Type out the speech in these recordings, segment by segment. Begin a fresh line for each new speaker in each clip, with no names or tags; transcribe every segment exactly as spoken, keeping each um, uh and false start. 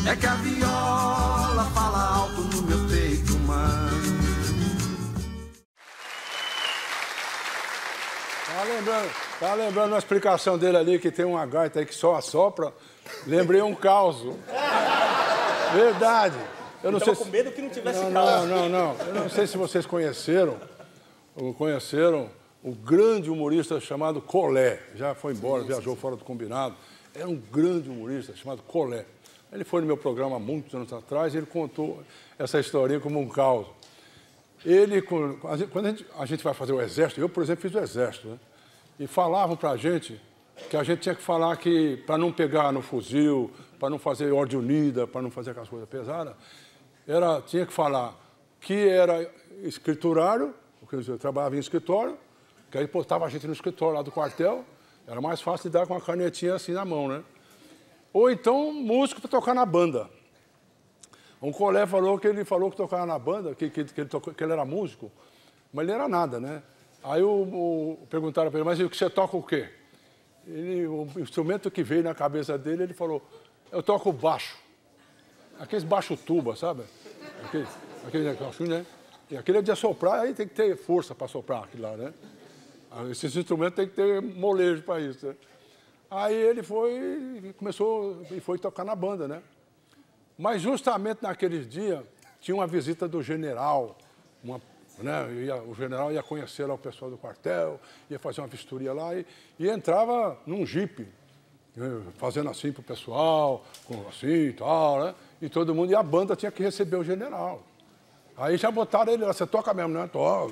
É que a viola fala alto no meu peito, mano.
Tá lembrando, tá lembrando uma explicação dele ali, que tem uma gaita aí que só assopra. Lembrei um caos. Verdade. Eu não
Eu
sei
tava
se...
com medo que não tivesse
não,
caos.
não, não, não. Eu não sei se vocês conheceram, ou conheceram o grande humorista chamado Colé. Já foi embora, sim, viajou sim. fora do combinado. Era um grande humorista chamado Colé. Ele foi no meu programa há muitos anos atrás e ele contou essa historinha como um caos. Ele, quando a gente, a gente vai fazer o exército, eu, por exemplo, fiz o exército, né? E falavam pra gente que a gente tinha que falar que, para não pegar no fuzil, para não fazer ordem unida, para não fazer aquelas coisas pesadas, era, tinha que falar que era escriturário, porque eu trabalhava em escritório, que aí botava a gente no escritório lá do quartel, era mais fácil de dar com uma canetinha assim na mão, né? Ou então, músico para tocar na banda. Um colega falou que ele falou que tocava na banda, que, que, que, ele, tocou, que ele era músico, mas ele era nada, né? Aí o, o, perguntaram para ele, mas você toca o quê? Ele, o instrumento que veio na cabeça dele, ele falou, eu toco baixo. Aqueles baixo tuba, sabe? Aquele, aquele assim, né? E aquele é de assoprar, aí tem que ter força para soprar aquilo lá, né? Esses instrumentos tem que ter molejo para isso, né? Aí ele foi, começou e foi tocar na banda, né? Mas justamente naqueles dias tinha uma visita do general, uma, né? Ia, o general ia conhecer lá o pessoal do quartel, ia fazer uma vistoria lá e, e entrava num jipe, né? Fazendo assim pro pessoal, com assim e tal, né? E todo mundo, e a banda tinha que receber o general. Aí já botaram ele lá, você toca mesmo, né? Toca.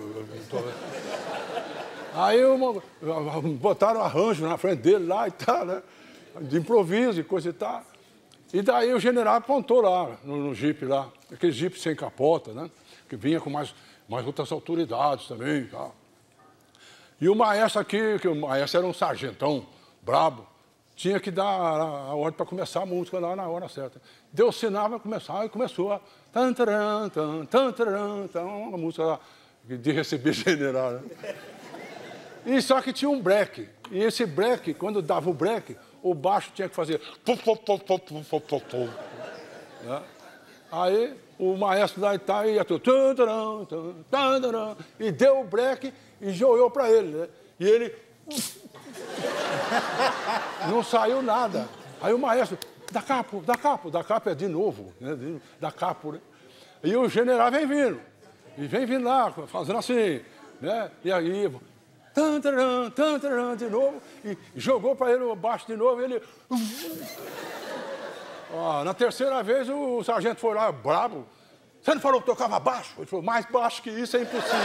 Aí uma, botaram arranjo na frente dele lá e tal, né? De improviso e coisa e tal. E daí o general apontou lá, no, no jipe lá, aquele jipe sem capota, né? Que vinha com mais, mais outras autoridades também e tal. E o maestro aqui, que o maestro era um sargentão brabo, tinha que dar a, a ordem para começar a música lá na hora certa. Deu sinal para começar e começou a... Tan, taran, tan, tan, taran, tan, uma música lá de receber general, né? E só que tinha um break. E esse break, quando dava o break, o baixo tinha que fazer... Né? Aí o maestro da Itália ia tudo... E deu o break e joiou para ele, né? E ele... Não saiu nada. Aí o maestro... Da capo, da capo, da capo é de novo. Né? Da capo, né? E o general vem vindo. E vem vindo lá, fazendo assim, né? E aí... Tan, taran, tan, taran, de novo, e jogou para ele o baixo de novo, e ele... Ah, na terceira vez, o sargento foi lá, brabo. Você não falou que tocava baixo? Ele falou, mais baixo que isso é impossível.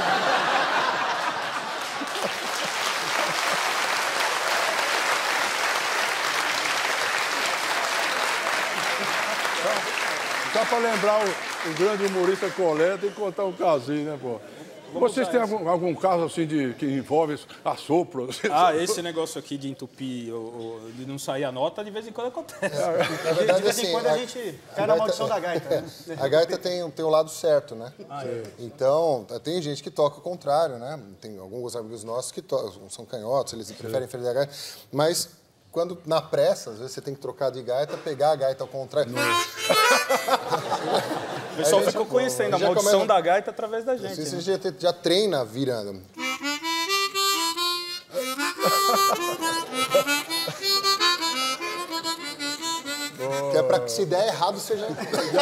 Só para lembrar o, o grande humorista Colé, tem que contar um casinho, né, pô? Vamos Vocês têm algum, algum caso assim de, que envolve assopro?
Ah, esse negócio aqui de entupir, ou, ou de não sair a nota, de vez em quando acontece.
Na verdade,
de vez em
assim,
quando a,
a
gente cai na maldição da gaita. Né?
A gaita tem, tem o lado certo, né?
Ah, é.
Então, tem gente que toca o contrário, né? Tem alguns amigos nossos que tocam, são canhotos, eles preferem fazer a gaita. Mas, quando na pressa, às vezes você tem que trocar de gaita, pegar a gaita ao contrário.
O pessoal ficou conhecendo a maldição começa... da gaita através da gente.
Você
né?
já, já treina virando. Que é pra que se der errado, você já...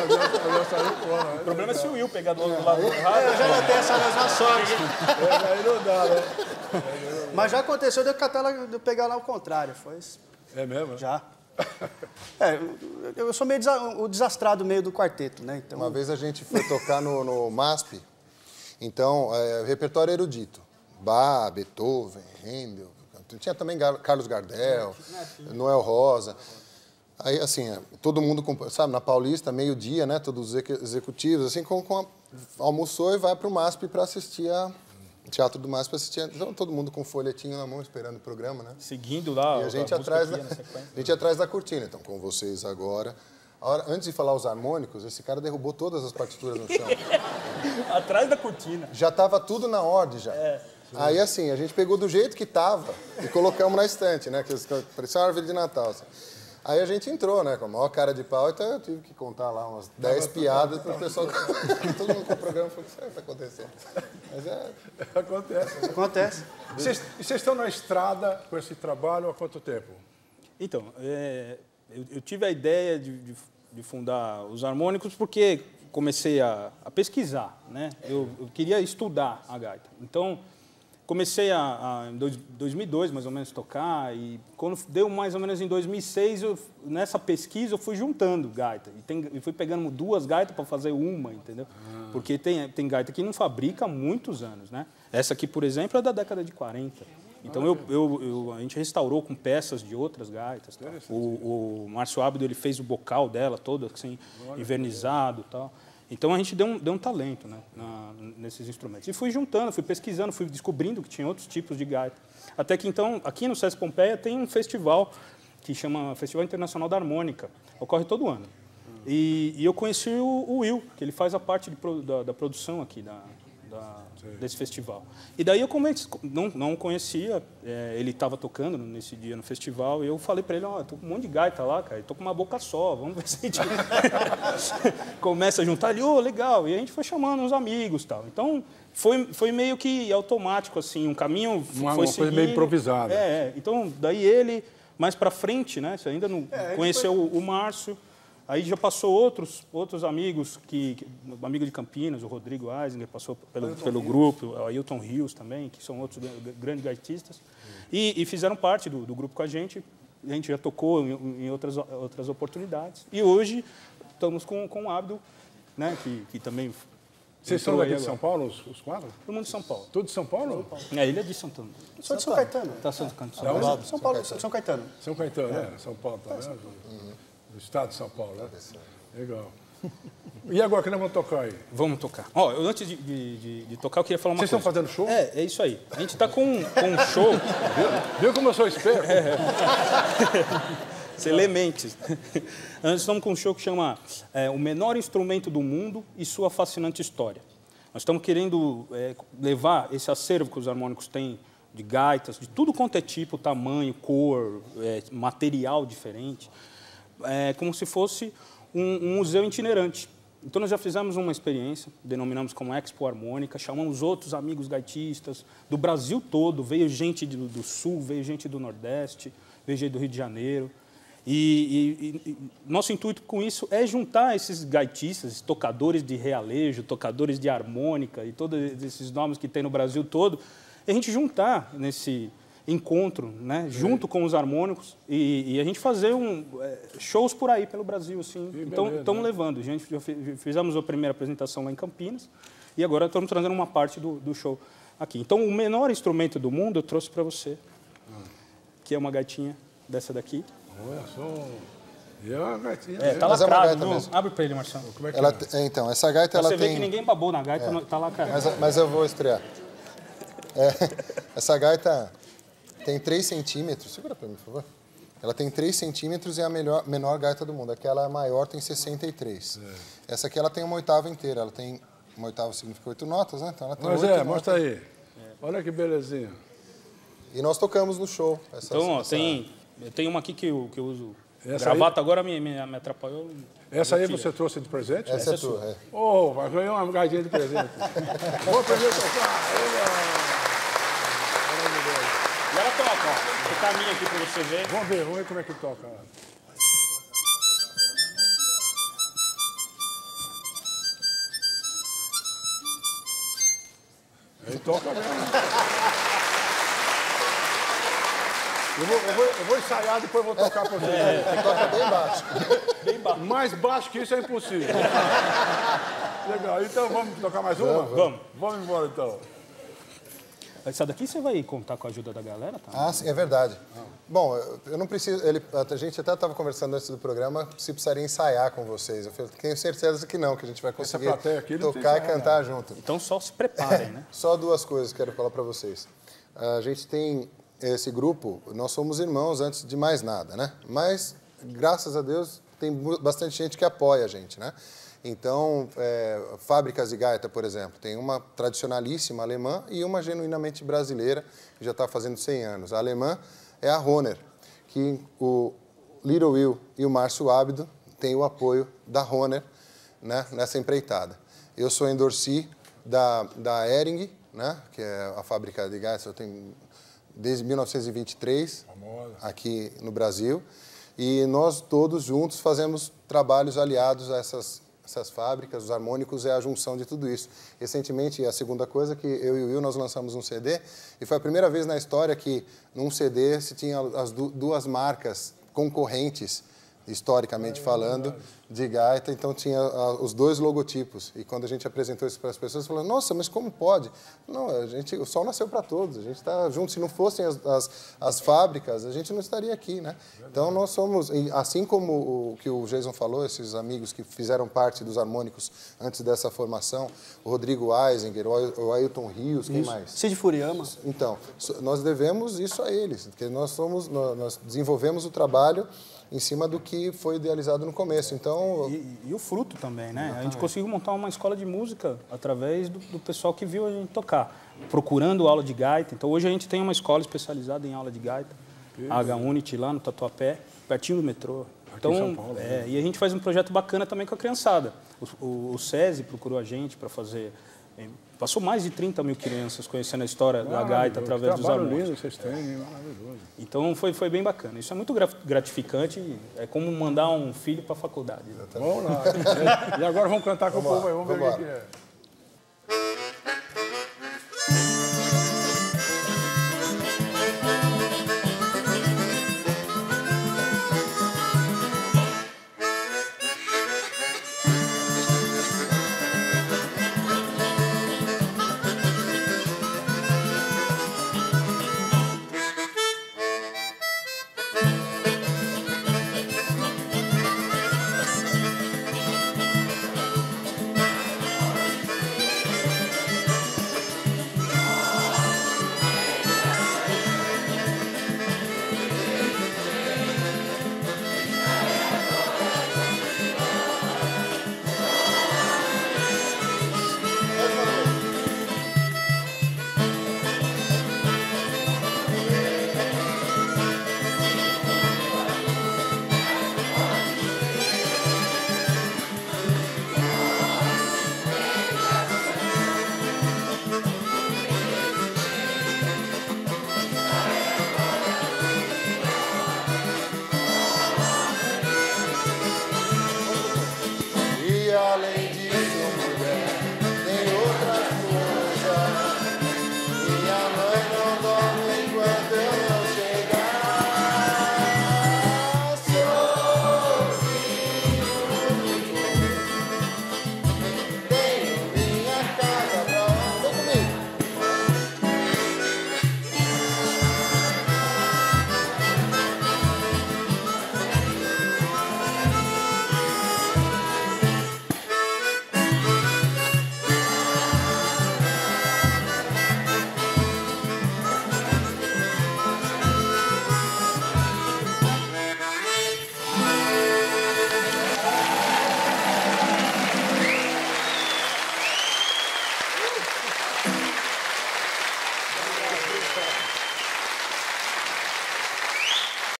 O problema é se o Will pegar do lado errado.
Eu já não tenho essa mesma sorte.
Aí não dá, né?
Mas já aconteceu de eu, catar lá, de eu pegar lá ao contrário. Foi...
É mesmo?
Já. É, eu, eu sou meio desa o desastrado meio do quarteto, né? Então...
Uma vez a gente foi tocar no, no MASP, então, é, repertório erudito. Bach, Beethoven, Handel, tinha também Gar Carlos Gardel, Noel Rosa. Aí, assim, todo mundo, sabe, na Paulista, meio-dia, né, todos os executivos, assim, com, com a, almoçou e vai para o MASP para assistir a... Teatro do MASP, assistia, então, todo mundo com um folhetinho na mão, esperando o programa, né?
Seguindo lá
e a gente,
a
atrás da, a gente atrás da cortina. Então, com vocês agora. A hora, antes de falar os harmônicos, esse cara derrubou todas as partituras no chão.
Atrás da cortina.
Já estava tudo na ordem, já.
É.
Aí, assim, a gente pegou do jeito que estava e colocamos na estante, né? Que parecia uma árvore de Natal. Assim. Aí a gente entrou, né, com a maior cara de pau, então eu tive que contar lá umas dez piadas para o pessoal... Todo mundo com o programa falou, o que está acontecendo? Mas é...
Acontece.
Acontece.
E vocês, e vocês estão na estrada com esse trabalho há quanto tempo?
Então, é, eu, eu tive a ideia de, de, de fundar os Harmônicos porque comecei a, a pesquisar, né? Eu, eu queria estudar a gaita. Então, comecei a, a, em dois mil e dois, mais ou menos, tocar, e quando deu mais ou menos em dois mil e seis, eu, nessa pesquisa eu fui juntando gaita. E, tem, e fui pegando duas gaitas para fazer uma, entendeu? Ah. Porque tem, tem gaita que não fabrica há muitos anos, né? Essa aqui, por exemplo, é da década de quarenta. Então, eu, eu, eu, a gente restaurou com peças de outras gaitas. Tá? O, o Márcio Abdo, ele fez o bocal dela todo, assim, invernizado e tal. Então, a gente deu um, deu um talento, né, na, nesses instrumentos. E fui juntando, fui pesquisando, fui descobrindo que tinha outros tipos de gaita. Até que, então, aqui no Sesc Pompeia tem um festival que chama Festival Internacional da Harmônica. Ocorre todo ano. E, e eu conheci o, o Will, que ele faz a parte de, da, da produção aqui da, da, desse festival. E daí eu comecei, não, não conhecia, é, ele estava tocando nesse dia no festival, e eu falei para ele, ó, oh, tô com um monte de gaita lá, cara, tô com uma boca só, vamos ver se a gente começa a juntar ali, ô, oh, legal, e a gente foi chamando uns amigos e tal. Então, foi, foi meio que automático, assim, um caminho
uma,
foi
uma coisa meio improvisada.
É, é, então, daí ele, mais para frente, né, você ainda não é, conheceu foi... o, o Márcio. Aí já passou outros, outros amigos, que, que, o amigo de Campinas, o Rodrigo Eisinger, passou pelo, pelo grupo, o Ailton Rios também, que são outros grandes gaitistas, e, e fizeram parte do, do grupo com a gente. A gente já tocou em, em outras, outras oportunidades. E hoje estamos com, com o Abdo, né, que, que também...
Vocês são daqui de São Paulo, os, os quatro?
Todo mundo de São Paulo.
Tudo de São Paulo?
São Paulo. É, ele é de Santana.
Eu sou de São Caetano.
Tá São Caetano.
São Paulo, São Paulo, São Caetano.
São Caetano, né? São Paulo também. Uhum. Do estado de São Paulo, né? Legal. E agora, que nós vamos tocar aí?
Vamos tocar. Ó, eu, antes de, de, de, de tocar, eu queria falar uma
Vocês
coisa.
Vocês estão fazendo show?
É, é isso aí. A gente está com, com um show...
Viu? Viu como eu sou esperto?
É. Você lê mentes. Nós estamos com um show que chama é, O Menor Instrumento do Mundo e Sua Fascinante História. Nós estamos querendo é, levar esse acervo que os harmônicos têm, de gaitas, de tudo quanto é tipo, tamanho, cor, é, material diferente, é, como se fosse um, um museu itinerante. Então, nós já fizemos uma experiência, denominamos como Expo Harmônica, chamamos outros amigos gaitistas do Brasil todo, veio gente do, do Sul, veio gente do Nordeste, veio gente do Rio de Janeiro. E, e, e nosso intuito com isso é juntar esses gaitistas, tocadores de realejo, tocadores de harmônica e todos esses nomes que tem no Brasil todo, e a gente juntar nesse encontro, né, junto com os harmônicos, e, e a gente fazer um, é, shows por aí pelo Brasil, assim. Que então, estamos né? levando. A gente já fizemos a primeira apresentação lá em Campinas e agora estamos trazendo uma parte do, do show aqui. Então, o menor instrumento do mundo eu trouxe para você, hum. que é uma gaitinha dessa daqui.
Olha só. E é uma gaitinha.
É, tá lacrado. É Abre para ele, Marcelo.
Como é que
ela
é?
Então, essa gaita
Você
ela
vê
tem...
que ninguém babou na gaita, é. tá lacrado.
Mas, mas eu vou estrear. É, essa gaita tem três centímetros. Segura para mim, por favor. Ela tem três centímetros e é a melhor, menor gaita do mundo. Aquela maior tem sessenta e três. É. Essa aqui ela tem uma oitava inteira. Ela tem uma oitava significa oito notas, né? Então ela tem
mas
oito
é,
notas.
mostra aí. É. Olha que belezinha.
E nós tocamos no show. Essa,
então, ó,
essa...
tem, tem uma aqui que eu, que eu uso.
Essa
gravata
aí?
Agora me, me, me atrapalhou.
Essa aí você trouxe de presente?
Essa,
Essa
é tua, é.
Oh, vai ganhar uma gaitinha de presente. Vou aprender a tocar.
E ela toca, ó. O caminho aqui para você ver.
Vamos ver, vamos ver como é que toca. Ele toca mesmo. Eu vou, eu, vou, eu vou ensaiar, depois eu vou tocar para você.
É, ele toca bem baixo.
Bem baixo.
Mais baixo que isso é impossível. Legal, então vamos tocar mais uma?
Vamos. Vamos,
vamos embora então.
Essa daqui você vai contar com a ajuda da galera, tá?
Ah, sim, é verdade. Ah. Bom, eu não preciso... Ele, a gente até estava conversando antes do programa se precisaria ensaiar com vocês. Eu falei, tenho certeza que não, que a gente vai conseguir
aqui
tocar e cantar junto.
Então só se preparem, né?
Só duas coisas que eu quero falar para vocês. A gente tem esse grupo, nós somos irmãos antes de mais nada, né? Mas, graças a Deus, tem bastante gente que apoia a gente, né? Então, é, fábricas de gaita, por exemplo, tem uma tradicionalíssima alemã e uma genuinamente brasileira, que já está fazendo cem anos. A alemã é a Hohner, que o, Little Will e o Márcio Ábido têm o apoio da Hohner, né, nessa empreitada. Eu sou endorsee da, da Hering, né, que é a fábrica de gás, eu tenho desde mil novecentos e vinte e três, famosa, aqui no Brasil, e nós todos juntos fazemos trabalhos aliados a essas, essas fábricas. Os harmônicos é a junção de tudo isso. Recentemente, a segunda coisa, que eu e o Will, nós lançamos um C D, e foi a primeira vez na história que num C D se tinha as du duas marcas concorrentes, historicamente falando, de gaita, então tinha uh, os dois logotipos. E quando a gente apresentou isso para as pessoas, falaram, nossa, mas como pode? Não, a gente, o sol nasceu para todos, a gente está junto. Se não fossem as, as, as fábricas, a gente não estaria aqui, né? Então nós somos, assim como o que o Jason falou, esses amigos que fizeram parte dos harmônicos antes dessa formação, o Rodrigo Eisinger, o Ailton Rios, quem mais?
Cid Furiyama.
Então, nós devemos isso a eles, porque nós, somos, nós desenvolvemos o trabalho em cima do que foi idealizado no começo. Então,
e, e o fruto também, né? Exatamente. A gente conseguiu montar uma escola de música através do, do pessoal que viu a gente tocar, procurando aula de gaita. Então, hoje a gente tem uma escola especializada em aula de gaita, a H-Unity, lá no Tatuapé, pertinho do metrô. Então, aqui em São Paulo, é, né? E a gente faz um projeto bacana também com a criançada. O, o, o SESI procurou a gente para fazer... Passou mais de trinta mil crianças conhecendo a história da gaita através dos harmônicos.
Lindo vocês têm, maravilhoso.
Então foi, foi bem bacana. Isso é muito gratificante, é como mandar um filho para a faculdade.
Vamos lá. E agora vamos cantar com vamos o povo aí, vamos, vamos ver o que é.